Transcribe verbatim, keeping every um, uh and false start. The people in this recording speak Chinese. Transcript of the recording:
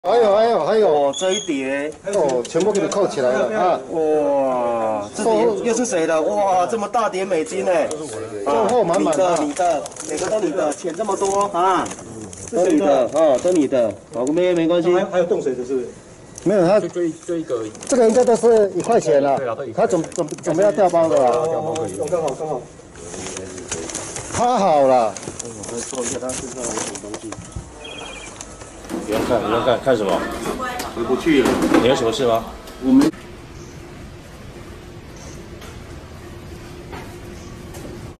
还有还有还有， 哦，这一叠哦，全部给你扣起来了啊！ 哇，这叠又是谁的？哇，这么大叠美金呢？ 收获满满的，你的，每个都你的，钱这么多啊，都你的哦，都你的，好，没没关系。 还还有冻水的是不是？ 没有，他就就就一个， 这个应该都是一块钱了。他准准准备要调包的啦。 哦，刚好刚好。 他好了。 我来说一下他身上有什么东西。 不用看，不用看，看什么？ 回不去了。 你有什么事吗？ 我们。